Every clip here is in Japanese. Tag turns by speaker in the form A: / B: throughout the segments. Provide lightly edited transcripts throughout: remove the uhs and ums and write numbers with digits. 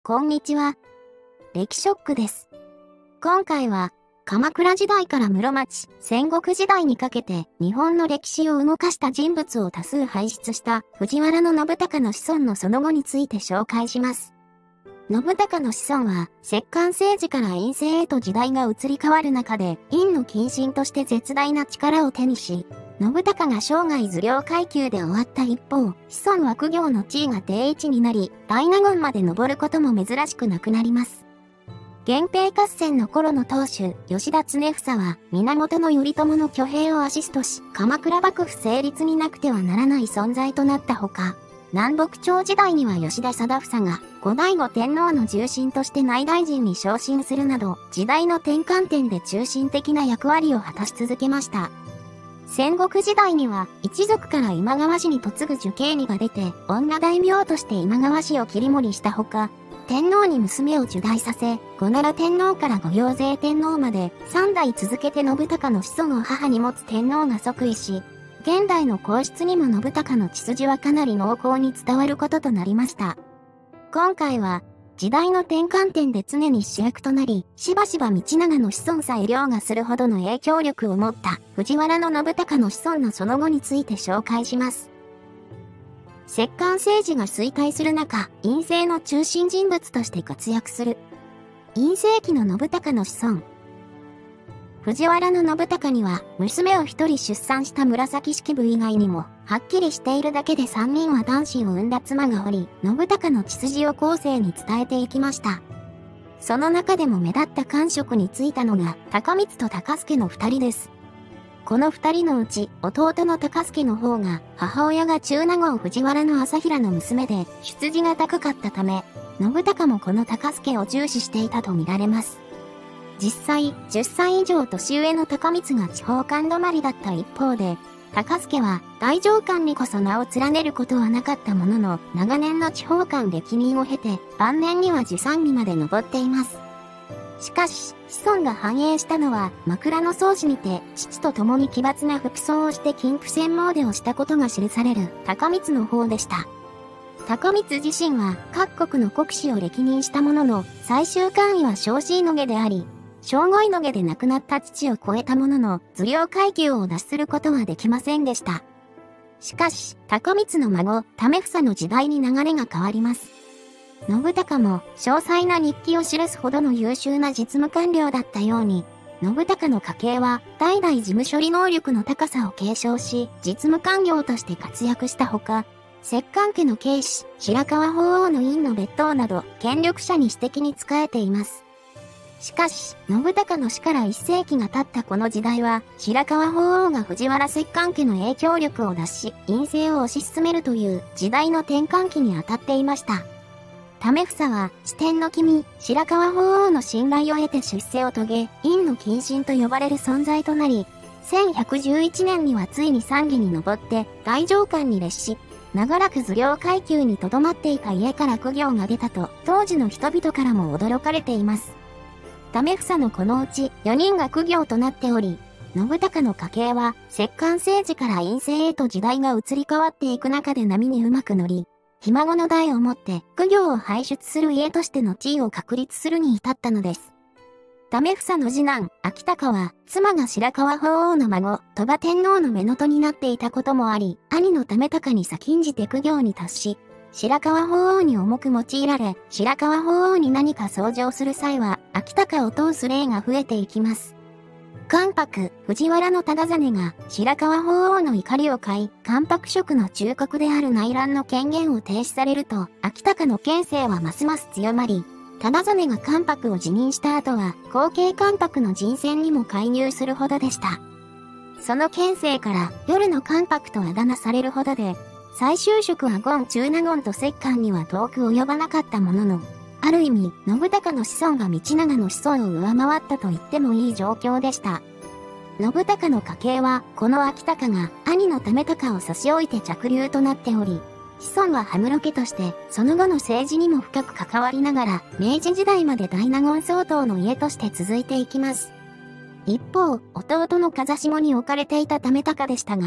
A: こんにちは。歴ショックです。今回は、鎌倉時代から室町、戦国時代にかけて日本の歴史を動かした人物を多数輩出した藤原信孝の子孫のその後について紹介します。信孝の子孫は、摂関政治から院政へと時代が移り変わる中で、院の近臣として絶大な力を手にし、信孝が生涯頭領階級で終わった一方、子孫は公卿の地位が定位置になり、大納言まで上ることも珍しくなくなります。源平合戦の頃の当主、吉田常房は、源頼朝の挙兵をアシストし、鎌倉幕府成立になくてはならない存在となったほか、南北朝時代には吉田貞房が、後醍醐天皇の重臣として内大臣に昇進するなど、時代の転換点で中心的な役割を果たし続けました。戦国時代には、一族から今川氏に嫁ぐ受刑人が出て、女大名として今川氏を切り盛りしたほか、天皇に娘を入内させ、後奈良天皇から後陽勢天皇まで、3代続けて信孝の子孫を母に持つ天皇が即位し、現代の皇室にも信孝の血筋はかなり濃厚に伝わることとなりました。今回は、時代の転換点で常に主役となり、しばしば道長の子孫さえ凌駕するほどの影響力を持った藤原信孝の子孫のその後について紹介します。摂関政治が衰退する中、院政の中心人物として活躍する。院政期の信孝の子孫。藤原信孝には、娘を一人出産した紫式部以外にも、はっきりしているだけで3人は男子を産んだ妻がおり、信孝の血筋を後世に伝えていきました。その中でも目立った官職に就いたのが、高光と高助の2人です。この2人のうち、弟の高助の方が、母親が中納言藤原朝平の娘で、出自が高かったため、信孝もこの高助を重視していたと見られます。実際、10歳以上年上の高光が地方官止まりだった一方で、高助は大上官にこそ名を連ねることはなかったものの、長年の地方官歴任を経て、晩年には従三位まで上っています。しかし、子孫が繁栄したのは、枕草子にて、父と共に奇抜な服装をして金符戦詣をしたことが記される高光の方でした。高光自身は各国の国司を歴任したものの、最終官位は正子野毛であり、正五位野毛で亡くなった父を超えたものの、頭領階級を脱することはできませんでした。しかし、高光の孫、為房の時代に流れが変わります。信孝も詳細な日記を記すほどの優秀な実務官僚だったように、信孝の家系は代々事務処理能力の高さを継承し、実務官僚として活躍したほか、摂関家の慶子、白河法皇の院の別当など、権力者に私的に仕えています。しかし、信孝の死から1世紀が経ったこの時代は、白河法皇が藤原摂関家の影響力を脱し、院政を推し進めるという時代の転換期に当たっていました。為房は、四天の君、白河法皇の信頼を得て出世を遂げ、院の近臣と呼ばれる存在となり、1111年にはついに参議に上って、大上官に列し、長らく頭領階級に留まっていた家から公卿が出たと、当時の人々からも驚かれています。為房のこのうち4人が公卿となっており、信孝の家系は、摂関政治から院政へと時代が移り変わっていく中で波にうまく乗り、ひ孫の代をもって公卿を輩出する家としての地位を確立するに至ったのです。為房の次男、昭隆は、妻が白河法皇の孫、鳥羽天皇の乳になっていたこともあり、兄の為孝に先んじて公卿に達し、白河法皇に重く用いられ、白河法皇に何か奏上する際は、昭隆を通す例が増えていきます。関白、藤原忠真が白河法皇の怒りを買い、関白職の忠告である内乱の権限を停止されると、昭隆の権勢はますます強まり、忠真が関白を辞任した後は、後継関白の人選にも介入するほどでした。その権勢から、夜の関白とあだ名されるほどで、最終職は権中納言と摂関には遠く及ばなかったものの、ある意味、信孝の子孫が道長の子孫を上回ったと言ってもいい状況でした。信孝の家系は、この昭隆が兄の為孝を差し置いて嫡流となっており、子孫は羽室家として、その後の政治にも深く関わりながら、明治時代まで大納言相当の家として続いていきます。一方、弟の風下に置かれていた為孝でしたが、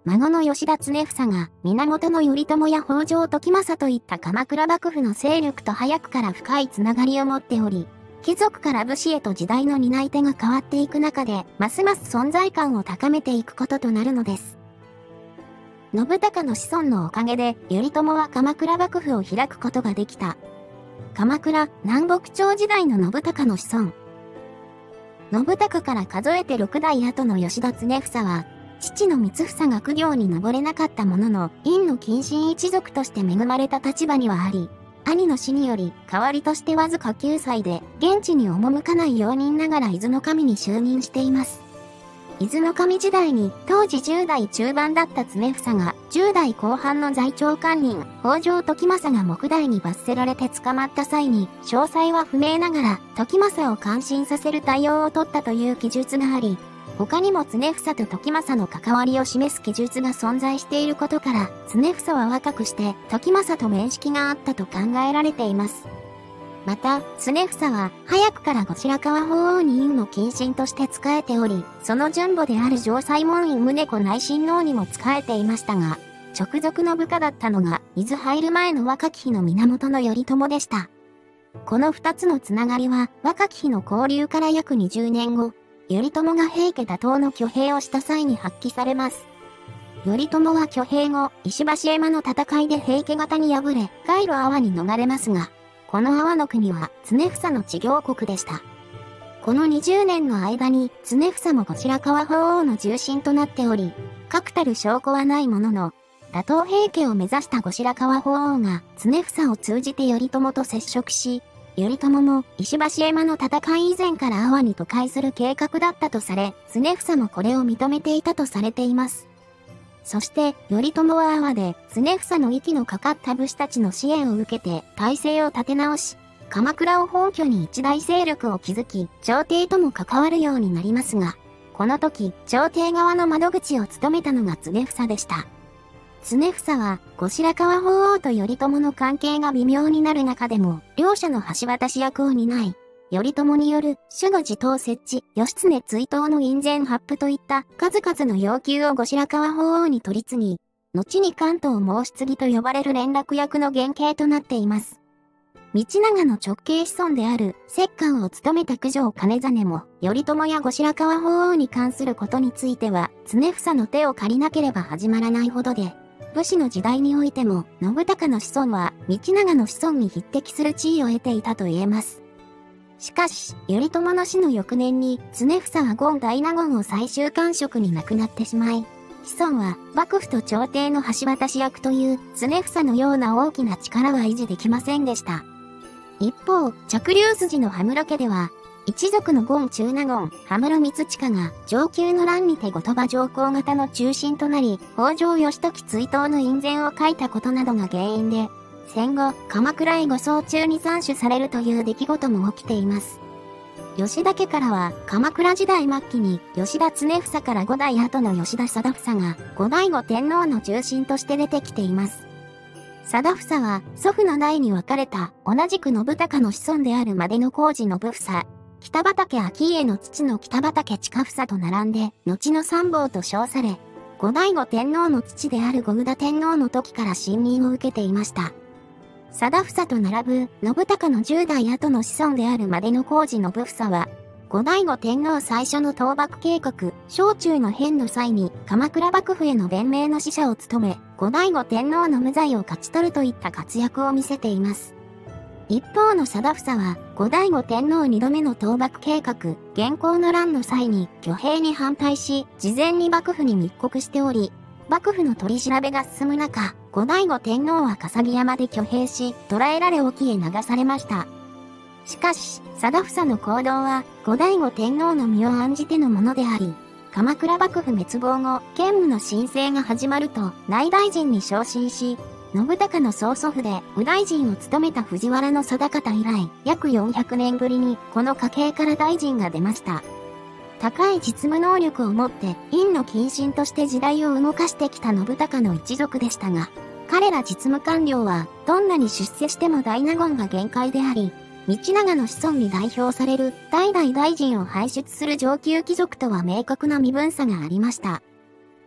A: 孫の吉田経房が源頼朝や北条時政といった鎌倉幕府の勢力と早くから深いつながりを持っており、貴族から武士へと時代の担い手が変わっていく中で、ますます存在感を高めていくこととなるのです。信孝の子孫のおかげで、頼朝は鎌倉幕府を開くことができた。鎌倉南北朝時代の信孝の子孫。信孝から数えて6代後の吉田経房は、父の光房が公卿に上れなかったものの、院の近親一族として恵まれた立場にはあり、兄の死により、代わりとしてわずか9歳で、現地に赴かない用人ながら伊豆の神に就任しています。伊豆の神時代に、当時10代中盤だった経房が、10代後半の在庁官人、北条時政が目代に罰せられて捕まった際に、詳細は不明ながら、時政を感心させる対応を取ったという記述があり、他にも経房と時政の関わりを示す記述が存在していることから、経房は若くして時政と面識があったと考えられています。また、経房は早くから後白河法皇に院の近親として仕えており、その順母である上西門院宗子内親王にも仕えていましたが、直属の部下だったのが伊豆入る前の若き日の源頼朝でした。この二つのつながりは、若き日の交流から約20年後、頼朝が平家打倒の挙兵をした際に発揮されます。頼朝は挙兵後、石橋山の戦いで平家方に敗れ、海路阿波に逃れますが、この阿波の国は経房の治療国でした。この20年の間に、経房も後白河法皇の重臣となっており、確たる証拠はないものの、打倒平家を目指した後白河法皇が、経房を通じて頼朝と接触し、頼朝も石橋山の戦い以前から阿波に渡海する計画だったとされ、経房もこれを認めていたとされています。そして、頼朝は阿波で、経房の息のかかった武士たちの支援を受けて、体制を立て直し、鎌倉を本拠に一大勢力を築き、朝廷とも関わるようになりますが、この時、朝廷側の窓口を務めたのが経房でした。経房は、後白河法皇と頼朝の関係が微妙になる中でも、両者の橋渡し役を担い、頼朝による守護地頭設置、義経追討の院宣発布といった数々の要求を後白河法皇に取り次ぎ、後に関東申次と呼ばれる連絡役の原型となっています。道長の直系子孫である摂関を務めた九条兼実も、頼朝や後白河法皇に関することについては、経房の手を借りなければ始まらないほどで、武士の時代においても、信孝の子孫は、道長の子孫に匹敵する地位を得ていたと言えます。しかし、頼朝の死の翌年に、経房は権大納言を最終官職に亡くなってしまい、子孫は、幕府と朝廷の橋渡し役という、経房のような大きな力は維持できませんでした。一方、嫡流筋の羽室家では、一族の権中納言、羽室光親が承久の乱にて後鳥羽上皇方の中心となり、北条義時追討の院宣を書いたことなどが原因で、戦後、鎌倉へ護送中に斬首されるという出来事も起きています。吉田家からは、鎌倉時代末期に、吉田経房から5代後の吉田貞房が、後醍醐天皇の中心として出てきています。貞房は、祖父の代に分かれた、同じく信孝の子孫である万里小路信房、北畠顕家の父の北畠親房と並んで、後の三房と称され、後醍醐天皇の父である後宇田天皇の時から信任を受けていました。貞房と並ぶ、信孝の10代後の子孫である万里小路信房は、後醍醐天皇最初の討幕計画、小中の変の際に、鎌倉幕府への弁明の使者を務め、後醍醐天皇の無罪を勝ち取るといった活躍を見せています。一方の貞房は、後醍醐天皇2度目の討幕計画、元寇の乱の際に挙兵に反対し、事前に幕府に密告しており、幕府の取り調べが進む中、後醍醐天皇は笠木山で挙兵し、捕らえられ沖へ流されました。しかし、貞房の行動は、後醍醐天皇の身を案じてのものであり、鎌倉幕府滅亡後、兼務の申請が始まると、内大臣に昇進し、信孝の曽祖父で右大臣を務めた藤原定方以来、約400年ぶりにこの家系から大臣が出ました。高い実務能力を持って院の近親として時代を動かしてきた信孝の一族でしたが、彼ら実務官僚はどんなに出世しても大納言が限界であり、道長の子孫に代表される代々大臣を輩出する上級貴族とは明確な身分差がありました。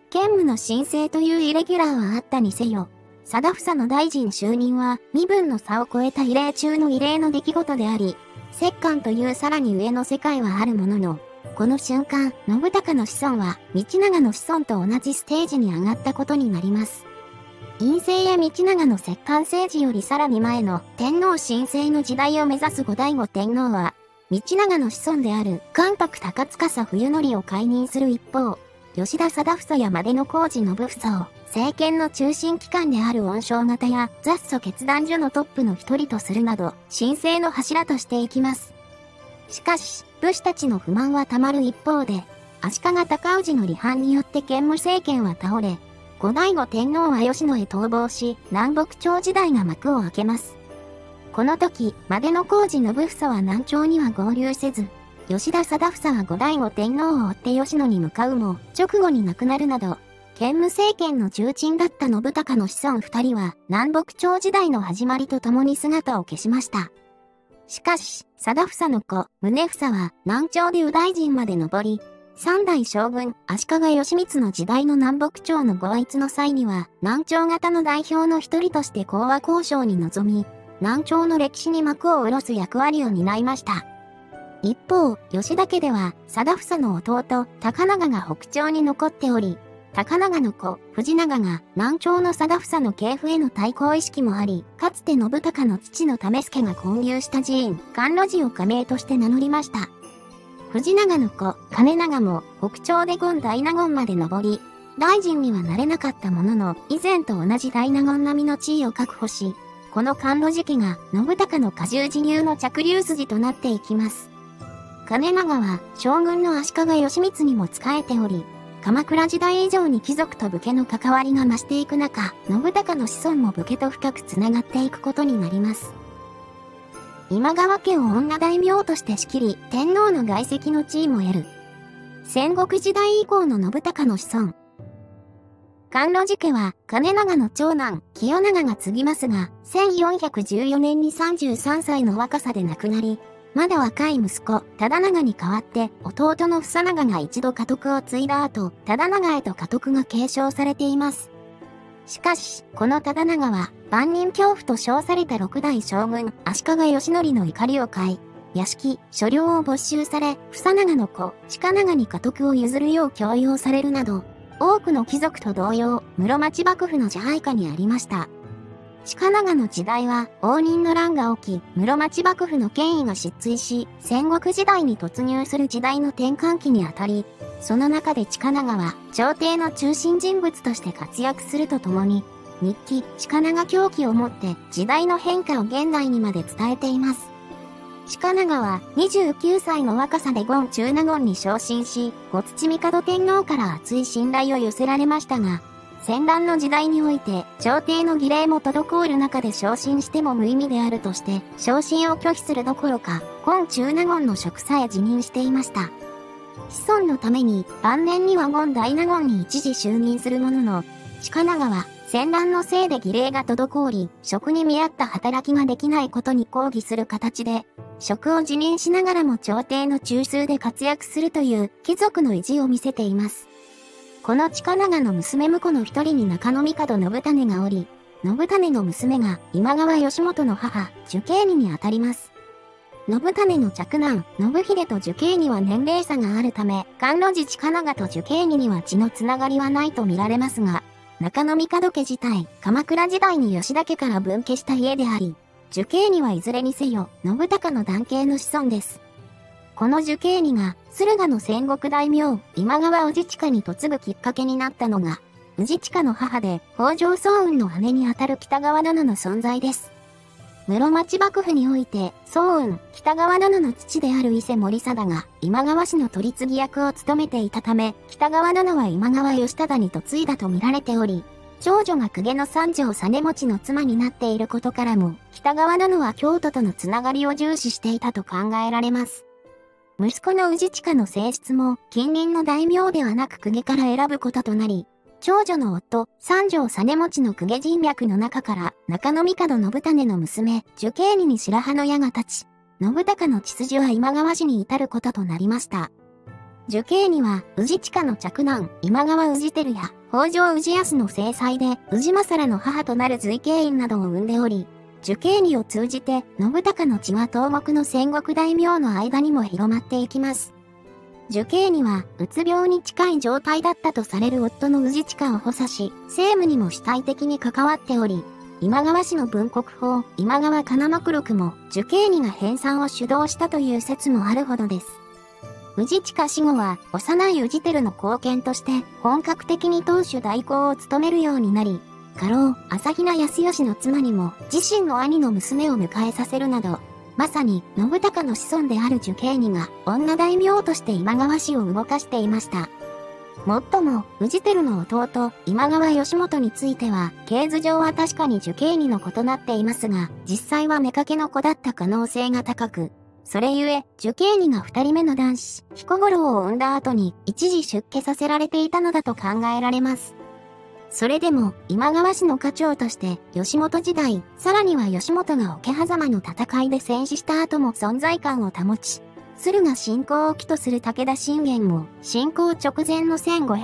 A: 兼務の申請というイレギュラーはあったにせよ、貞房の大臣就任は身分の差を超えた異例中の異例の出来事であり、摂関というさらに上の世界はあるものの、この瞬間、信孝の子孫は道長の子孫と同じステージに上がったことになります。院政や道長の摂関政治よりさらに前の天皇親政の時代を目指す後醍醐天皇は、道長の子孫である関白高司冬則を解任する一方、吉田貞房や万里小路信房を政権の中心機関である恩賞方や雑祖決断所のトップの一人とするなど、新政の柱としていきます。しかし、武士たちの不満はたまる一方で、足利尊氏の離反によって建武政権は倒れ、後醍醐天皇は吉野へ逃亡し、南北朝時代が幕を開けます。この時、万里小路信房は南朝には合流せず、吉田貞房は後醍醐天皇を追って吉野に向かうも、直後に亡くなるなど、建武政権の重鎮だった信孝の子孫二人は、南北朝時代の始まりとともに姿を消しました。しかし、貞房の子、宗房は南朝で右大臣まで上り、三代将軍、足利義満の時代の南北朝の合一の際には、南朝方の代表の一人として講和交渉に臨み、南朝の歴史に幕を下ろす役割を担いました。一方、吉田家では、貞房の弟、高長が北朝に残っており、高長の子、藤長が南朝の貞房の系譜への対抗意識もあり、かつて信孝の父の為助が建立した寺院、甘露寺を家名として名乗りました。藤長の子、兼長も北朝で権大納言まで上り、大臣にはなれなかったものの、以前と同じ大納言並みの地位を確保し、この甘露寺家が信孝の過重寺流の着流筋となっていきます。兼長は将軍の足利義満にも仕えており、鎌倉時代以上に貴族と武家の関わりが増していく中、信孝の子孫も武家と深くつながっていくことになります。今川家を女大名として仕切り、天皇の外戚の地位も得る。戦国時代以降の信孝の子孫。甘露寺家は、兼長の長男、清長が継ぎますが、1414年に33歳の若さで亡くなり、まだ若い息子、忠長に代わって、弟の房長が一度家督を継いだ後、忠長へと家督が継承されています。しかし、この忠長は、万人恐怖と称された六代将軍、足利義則の怒りを買い、屋敷、所領を没収され、房長の子、近長に家督を譲るよう強要されるなど、多くの貴族と同様、室町幕府の支配下にありました。近長の時代は、応仁の乱が起き、室町幕府の権威が失墜し、戦国時代に突入する時代の転換期にあたり、その中で近長は、朝廷の中心人物として活躍するとともに、日記、近長狂気をもって時代の変化を現代にまで伝えています。近長は29歳の若さで権中納言に昇進し、後土帝天皇から厚い信頼を寄せられましたが、戦乱の時代において、朝廷の儀礼も滞る中で昇進しても無意味であるとして、昇進を拒否するどころか、権中納言の職さえ辞任していました。子孫のために、晩年には権大納言に一時就任するものの、近長は、戦乱のせいで儀礼が滞り、職に見合った働きができないことに抗議する形で、職を辞任しながらも朝廷の中枢で活躍するという貴族の意地を見せています。この近長の娘婿の一人に中野帝信種がおり、信種の娘が今川義元の母、寿桂尼にあたります。信種の嫡男、信秀と寿桂尼は年齢差があるため、甘露寺近長と寿桂尼には血のつながりはないと見られますが、中野帝家自体、鎌倉時代に吉田家から分家した家であり、寿桂尼はいずれにせよ、信孝の男系の子孫です。この寿桂尼が、駿河の戦国大名、今川氏親に嫁ぐきっかけになったのが、氏親の母で、北条早雲の姉にあたる北川殿の存在です。室町幕府において、早雲、北川殿の父である伊勢盛貞が、今川氏の取り次ぎ役を務めていたため、北川殿は今川義忠に嫁いだと見られており、長女が公家の三条実持の妻になっていることからも、北川殿は京都とのつながりを重視していたと考えられます。息子の氏親の正室も、近隣の大名ではなく公家から選ぶこととなり、長女の夫、三条実持の公家人脈の中から、中野帝信種の娘、寿桂尼に白羽の矢が立ち、信孝の血筋は今川氏に至ることとなりました。 樹兄には、氏親の嫡男、今川氏輝や、北条氏康の正妻で、氏政の母となる随慶院などを生んでおり、樹兄にを通じて、信孝の血は東国の戦国大名の間にも広まっていきます。樹兄には、うつ病に近い状態だったとされる夫の氏親を補佐し、政務にも主体的に関わっており、今川氏の分国法、今川金目録も、樹兄にが編纂を主導したという説もあるほどです。氏親死後は、幼い氏輝の後見として、本格的に当主代行を務めるようになり、家老、朝比奈康義の妻にも、自身の兄の娘を迎えさせるなど、まさに、信孝の子孫である樹兄にが、女大名として今川氏を動かしていました。もっとも、氏輝の弟、今川義元については、系図上は確かに樹兄にの異なっていますが、実際は妾の子だった可能性が高く、それゆえ、樹兄にが二人目の男子、彦五郎を産んだ後に、一時出家させられていたのだと考えられます。それでも、今川氏の家長として、義元時代、さらには義元が桶狭間の戦いで戦死した後も存在感を保ち、駿河侵攻を起とする武田信玄も、侵攻直前の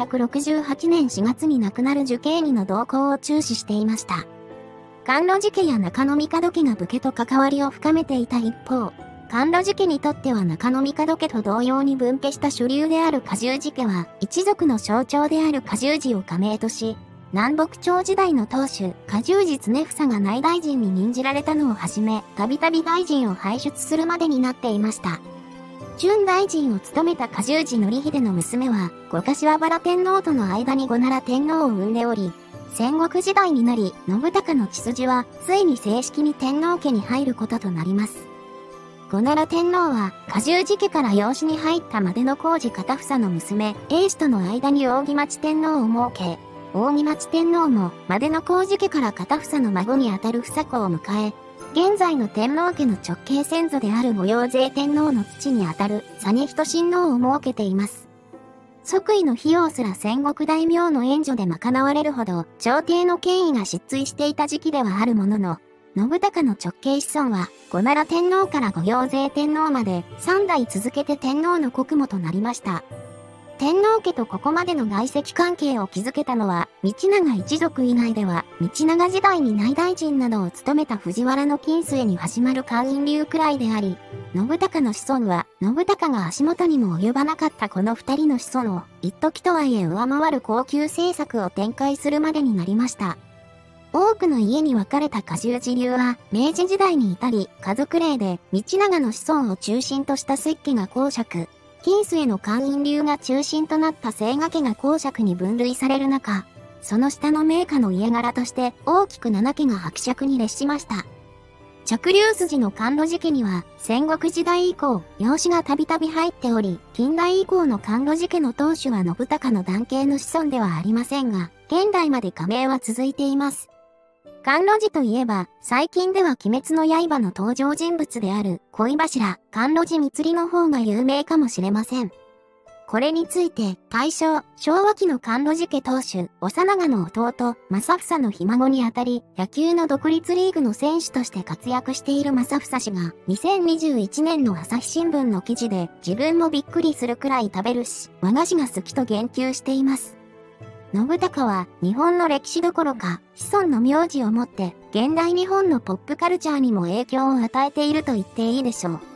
A: 1568年4月に亡くなる樹兄にの動向を注視していました。甘露寺家や中野帝家が武家と関わりを深めていた一方、甘露寺家にとっては中野帝家と同様に分家した主流である迦十字家は、一族の象徴である迦十字を加盟とし、南北朝時代の当主、迦十字常房が内大臣に任じられたのをはじめ、たびたび大臣を輩出するまでになっていました。準大臣を務めた迦十字範秀の娘は、後柏原天皇との間に後奈良天皇を産んでおり、戦国時代になり、信孝の血筋は、ついに正式に天皇家に入ることとなります。後奈良天皇は、迦十字家から養子に入ったまでの皇子片房の娘、英子との間に扇町天皇を設け、扇町天皇も、までの皇子家から片房の孫にあたる房子を迎え、現在の天皇家の直系先祖である後陽勢天皇の父にあたる、実仁親王を設けています。即位の費用すら戦国大名の援助で賄われるほど、朝廷の権威が失墜していた時期ではあるものの、信孝の直系子孫は、後奈良天皇から後陽勢天皇まで、3代続けて天皇の国母となりました。天皇家とここまでの外戚関係を築けたのは、道長一族以外では、道長時代に内大臣などを務めた藤原の金末に始まる寛院流くらいであり、信孝の子孫は、信孝が足元にも及ばなかったこの二人の子孫を、一時とはいえ上回る高級政策を展開するまでになりました。多くの家に分かれた迦十字流は、明治時代に至り、家族例で、道長の子孫を中心とした摂家が公爵、金末の寛院流が中心となった清賀家が公爵に分類される中、その下の名家の家柄として大きく7家が伯爵に列しました。直流筋の甘露寺家には戦国時代以降、養子がたびたび入っており、近代以降の甘露寺家の当主は信孝の男系の子孫ではありませんが、現代まで加盟は続いています。甘露寺といえば、最近では鬼滅の刃の登場人物である恋柱、甘露寺光の方が有名かもしれません。これについて、大正、昭和期の甘露寺家当主、幼長の弟、正房のひ孫にあたり、野球の独立リーグの選手として活躍している正房氏が、2021年の朝日新聞の記事で、自分もびっくりするくらい食べるし、和菓子が好きと言及しています。信孝は日本の歴史どころか子孫の名字をもって現代日本のポップカルチャーにも影響を与えていると言っていいでしょう。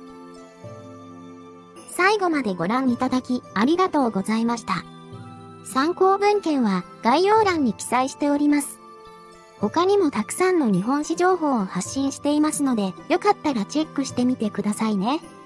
A: 最後までご覧いただきありがとうございました。参考文献は概要欄に記載しております。他にもたくさんの日本史情報を発信していますのでよかったらチェックしてみてくださいね。